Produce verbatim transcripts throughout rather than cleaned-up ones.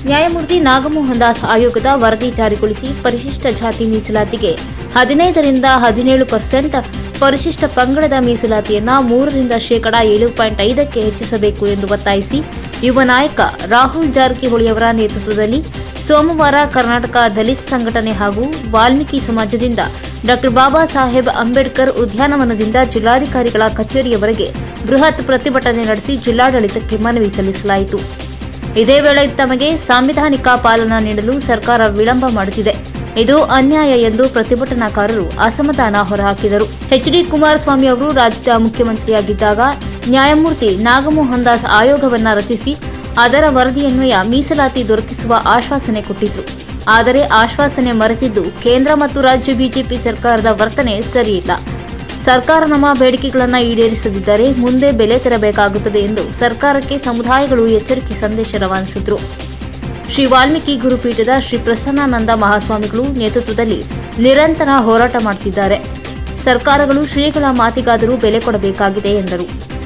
ನ್ಯಾಯಮೂರ್ತಿ ನಾಗಮೋಹನ್ ದಾಸ್ ಆಯೋಗದ ವರದಿ ಜಾರಿಗೊಳಿಸಿ ಪರಿಶಿಷ್ಟ ಜಾತಿ ಮೀಸಲಾತಿಗೆ ಹದಿನೈದರಿಂದ ಹದಿನೇಳು ಪರ್ಸೆಂಟ್, ಪರಿಶಿಷ್ಟ ಪಂಗಡದ ಮೀಸಲಾತಿಯನ್ನು ಮೂರರಿಂದ ಶೇಕಡಾ ಏಳು ಪಾಯಿಂಟ್ ಐದಕ್ಕೆ ಹೆಚ್ಚಿಸಬೇಕು ಎಂದು ಒತ್ತಾಯಿಸಿ ಯುವ ನಾಯಕ ರಾಹುಲ್ ಜಾರಕಿಹೊಳಿಯವರ ನೇತೃತ್ವದಲ್ಲಿ ಸೋಮವಾರ ಕರ್ನಾಟಕ ದಲಿತ ಸಂಘಟನೆ ಹಾಗೂ ವಾಲ್ಮೀಕಿ ಸಮಾಜದಿಂದ ಡಾಕ್ಟರ್ ಬಾಬಾ ಸಾಹೇಬ್ ಅಂಬೇಡ್ಕರ್ ಉದ್ಯಾನವನದಿಂದ ಜಿಲ್ಲಾಧಿಕಾರಿಗಳ ಕಚೇರಿಯವರೆಗೆ ಬೃಹತ್ ಪ್ರತಿಭಟನೆ ನಡೆಸಿ ಜಿಲ್ಲಾಡಳಿತಕ್ಕೆ ಮನವಿ ಸಲ್ಲಿಸಲಾಯಿತು. ಇದೇ ವೇಳೆ ತಮಗೆ ಸಾಂವಿಧಾನಿಕ ಪಾಲನಾ ನೀಡಲು ಸರ್ಕಾರ ವಿಳಂಬ ಮಾಡುತ್ತಿದೆ, ಇದು ಅನ್ಯಾಯ ಎಂದು ಪ್ರತಿಭಟನಾಕಾರರು ಅಸಮಾಧಾನ ಹೊರಹಾಕಿದರು. ಎಚ್ ಡಿ ಕುಮಾರಸ್ವಾಮಿ ಅವರು ರಾಜ್ಯದ ಮುಖ್ಯಮಂತ್ರಿಯಾಗಿದ್ದಾಗ ನ್ಯಾಯಮೂರ್ತಿ ನಾಗಮೋಹನ್ ದಾಸ್ ಆಯೋಗವನ್ನ ರಚಿಸಿ ಅದರ ವರದಿಯನ್ವಯ ಮೀಸಲಾತಿ ದೊರಕಿಸುವ ಆಶ್ವಾಸನೆ ಕೊಟ್ಟಿದ್ರು. ಆದರೆ ಆಶ್ವಾಸನೆ ಮರೆತಿದ್ದು ಕೇಂದ್ರ ಮತ್ತು ರಾಜ್ಯ ಬಿಜೆಪಿ ಸರ್ಕಾರದ ವರ್ತನೆ ಸರಿಯಿಲ್ಲ. ಸರ್ಕಾರ ನಮ್ಮ ಬೇಡಿಕೆಗಳನ್ನು ಈಡೇರಿಸದಿದ್ದರೆ ಮುಂದೆ ಬೆಲೆ ತೆರಬೇಕಾಗುತ್ತದೆ ಎಂದು ಸರ್ಕಾರಕ್ಕೆ ಸಮುದಾಯಗಳು ಎಚ್ಚರಿಕೆ ಸಂದೇಶ ರವಾನಿಸಿದ್ರು. ಶ್ರೀ ವಾಲ್ಮೀಕಿ ಗುರುಪೀಠದ ಶ್ರೀ ಪ್ರಸನ್ನಾನಂದ ಮಹಾಸ್ವಾಮಿಗಳು ನೇತೃತ್ವದಲ್ಲಿ ನಿರಂತರ ಹೋರಾಟ ಮಾಡುತ್ತಿದ್ದಾರೆ. ಸರ್ಕಾರಗಳು ಶ್ರೀಗಳ ಮಾತಿಗಾದರೂ ಬೆಲೆ ಕೊಡಬೇಕಾಗಿದೆ ಎಂದರು.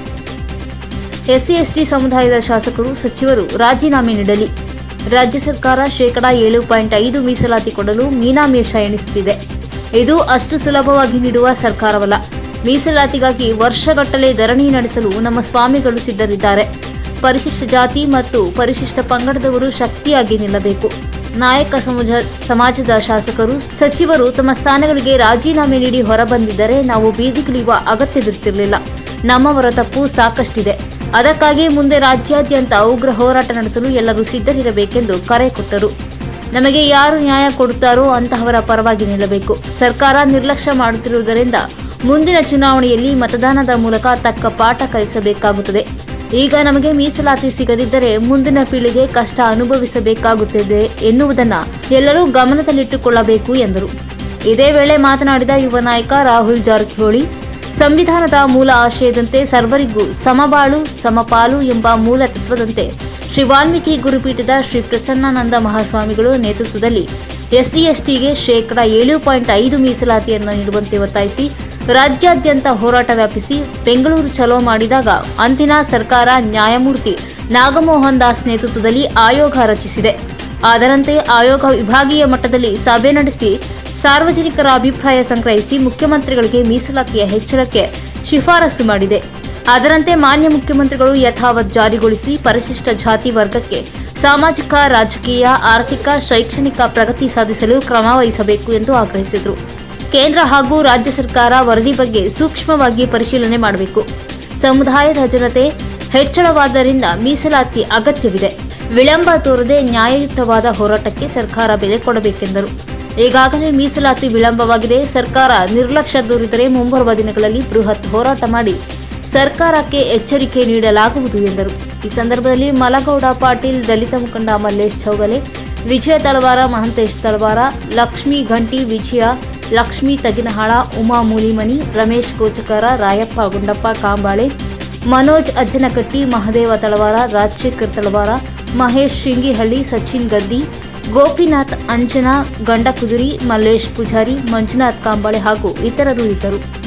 ಎಸ್ಸಿ ಎಸ್ಟಿ ಸಮುದಾಯದ ಶಾಸಕರು, ಸಚಿವರು ರಾಜೀನಾಮೆ ನೀಡಲಿ. ರಾಜ್ಯ ಸರ್ಕಾರ ಶೇಕಡಾ ಏಳು ಪಾಯಿಂಟ್ ಐದು ಮೀಸಲಾತಿ ಕೊಡಲು ಮೀನಾಮೇಷ ಎಣಿಸುತ್ತಿದೆ. ಇದು ಅಷ್ಟು ಸುಲಭವಾಗಿ ನೀಡುವ ಸರ್ಕಾರವಲ್ಲ. ಮೀಸಲಾತಿಗಾಗಿ ವರ್ಷಗಟ್ಟಲೆ ಧರಣಿ ನಡೆಸಲು ನಮ್ಮ ಸ್ವಾಮಿಗಳು ಸಿದ್ಧರಿದ್ದಾರೆ. ಪರಿಶಿಷ್ಟ ಜಾತಿ ಮತ್ತು ಪರಿಶಿಷ್ಟ ಪಂಗಡದವರು ಶಕ್ತಿಯಾಗಿ ನಿಲ್ಲಬೇಕು. ನಾಯಕ ಸಮಾಜ ಸಮಾಜದ ಶಾಸಕರು, ಸಚಿವರು ತಮ್ಮ ಸ್ಥಾನಗಳಿಗೆ ರಾಜೀನಾಮೆ ನೀಡಿ ಹೊರಬಂದಿದ್ದರೆ ನಾವು ಬೀದಿಗಿಳಿಯುವ ಅಗತ್ಯವಿರುತ್ತಿರಲಿಲ್ಲ. ನಮ್ಮವರ ತಪ್ಪು ಸಾಕಷ್ಟಿದೆ. ಅದಕ್ಕಾಗಿ ಮುಂದೆ ರಾಜ್ಯಾದ್ಯಂತ ಉಗ್ರ ಹೋರಾಟ ನಡೆಸಲು ಎಲ್ಲರೂ ಸಿದ್ಧರಿರಬೇಕೆಂದು ಕರೆ ಕೊಟ್ಟರು. ನಮಗೆ ಯಾರು ನ್ಯಾಯ ಕೊಡುತ್ತಾರೋ ಅಂತಹವರ ಪರವಾಗಿ ನಿಲ್ಲಬೇಕು. ಸರ್ಕಾರ ನಿರ್ಲಕ್ಷ್ಯ ಮಾಡುತ್ತಿರುವುದರಿಂದ ಮುಂದಿನ ಚುನಾವಣೆಯಲ್ಲಿ ಮತದಾನದ ಮೂಲಕ ತಕ್ಕ ಪಾಠ ಕಲಿಸಬೇಕಾಗುತ್ತದೆ. ಈಗ ನಮಗೆ ಮೀಸಲಾತಿ ಸಿಗದಿದ್ದರೆ ಮುಂದಿನ ಪೀಳಿಗೆ ಕಷ್ಟ ಅನುಭವಿಸಬೇಕಾಗುತ್ತದೆ ಎನ್ನುವುದನ್ನು ಎಲ್ಲರೂ ಗಮನದಲ್ಲಿಟ್ಟುಕೊಳ್ಳಬೇಕು ಎಂದರು. ಇದೇ ವೇಳೆ ಮಾತನಾಡಿದ ಯುವ ನಾಯಕ ರಾಹುಲ್ ಜಾರಕಿಹೊಳಿ, ಸಂವಿಧಾನದ ಮೂಲ ಆಶಯದಂತೆ ಸರ್ವರಿಗೂ ಸಮಬಾಳು ಸಮಪಾಲು ಎಂಬ ಮೂಲ ತತ್ವದಂತೆ ಶ್ರೀ ವಾಲ್ಮೀಕಿ ಗುರುಪೀಠದ ಶ್ರೀ ಪ್ರಸನ್ನಾನಂದ ಮಹಾಸ್ವಾಮಿಗಳು ನೇತೃತ್ವದಲ್ಲಿ ಎಸ್ಸಿ ಎಸ್ಟಿಗೆ ಶೇಕಡಾ ಏಳು ಪಾಯಿಂಟ್ ಐದು ಮೀಸಲಾತಿಯನ್ನು ನೀಡುವಂತೆ ಒತ್ತಾಯಿಸಿ ರಾಜ್ಯಾದ್ಯಂತ ಹೋರಾಟ ವ್ಯಾಪಿಸಿ ಬೆಂಗಳೂರು ಚಲೋ ಮಾಡಿದಾಗ ಅಂದಿನ ಸರ್ಕಾರ ನ್ಯಾಯಮೂರ್ತಿ ನಾಗಮೋಹನ್ ದಾಸ್ ನೇತೃತ್ವದಲ್ಲಿ ಆಯೋಗ ರಚಿಸಿದೆ. ಅದರಂತೆ ಆಯೋಗ ವಿಭಾಗೀಯ ಮಟ್ಟದಲ್ಲಿ ಸಭೆ ನಡೆಸಿ ಸಾರ್ವಜನಿಕರ ಅಭಿಪ್ರಾಯ ಸಂಗ್ರಹಿಸಿ ಮುಖ್ಯಮಂತ್ರಿಗಳಿಗೆ ಮೀಸಲಾತಿಯ ಹೆಚ್ಚಳಕ್ಕೆ ಶಿಫಾರಸು ಮಾಡಿದೆ. ಅದರಂತೆ ಮಾನ್ಯ ಮುಖ್ಯಮಂತ್ರಿಗಳು ಯಥಾವತ್ ಜಾರಿಗೊಳಿಸಿ ಪರಿಶಿಷ್ಟ ಜಾತಿ ವರ್ಗಕ್ಕೆ ಸಾಮಾಜಿಕ, ರಾಜಕೀಯ, ಆರ್ಥಿಕ, ಶೈಕ್ಷಣಿಕ ಪ್ರಗತಿ ಸಾಧಿಸಲು ಕ್ರಮ ವಹಿಸಬೇಕು ಎಂದು ಆಗ್ರಹಿಸಿದರು. ಕೇಂದ್ರ ಹಾಗೂ ರಾಜ್ಯ ಸರ್ಕಾರ ವರದಿ ಬಗ್ಗೆ ಸೂಕ್ಷ್ಮವಾಗಿ ಪರಿಶೀಲನೆ ಮಾಡಬೇಕು. ಸಮುದಾಯದ ಜನತೆ ಹೆಚ್ಚಳವಾದ್ದರಿಂದ ಮೀಸಲಾತಿ ಅಗತ್ಯವಿದೆ. ವಿಳಂಬ ತೋರದೆ ನ್ಯಾಯಯುತವಾದ ಹೋರಾಟಕ್ಕೆ ಸರ್ಕಾರ ಬೆಲೆ ಕೊಡಬೇಕೆಂದರು. ಈಗಾಗಲೇ ಮೀಸಲಾತಿ ವಿಳಂಬವಾಗಿದೆ. ಸರ್ಕಾರ ನಿರ್ಲಕ್ಷ್ಯ ತೋರಿದರೆ ಮುಂಬರುವ ದಿನಗಳಲ್ಲಿ ಬೃಹತ್ ಹೋರಾಟ ಮಾಡಿ ಸರ್ಕಾರಕ್ಕೆ ಎಚ್ಚರಿಕೆ ನೀಡಲಾಗುವುದು ಎಂದರು. ಈ ಸಂದರ್ಭದಲ್ಲಿ ಮಲಗೌಡ ಪಾಟೀಲ್, ದಲಿತ ಮುಖಂಡ ಮಲ್ಲೇಶ್ ಚೌಗಲೆ, ವಿಜಯ ತಳವಾರ, ಮಹಂತೇಶ್ ತಳವಾರ, ಲಕ್ಷ್ಮೀ ಘಂಟಿ, ವಿಜಯ, ಲಕ್ಷ್ಮೀ ತಗಿನಹಾಳ, ಉಮಾ ಮೂಲಿಮನಿ, ರಮೇಶ್ ಕೋಚಕಾರ, ರಾಯಪ್ಪ ಗುಂಡಪ್ಪ ಕಾಂಬಾಳೆ, ಮನೋಜ್ ಅಜ್ಜನಕಟ್ಟಿ, ಮಹದೇವ ತಳವಾರ, ರಾಜಶೇಖರ್ ತಳವಾರ, ಮಹೇಶ್ ಶಿಂಗಿಹಳ್ಳಿ, ಸಚಿನ್ ಗದ್ದಿ, ಗೋಪಿನಾಥ್ ಅಂಜನಾ, ಗಂಡಕುದುರಿ, ಮಲ್ಲೇಶ್ ಪೂಜಾರಿ, ಮಂಜುನಾಥ್ ಕಾಂಬಾಳೆ ಹಾಗೂ ಇತರರು ಇದ್ದರು.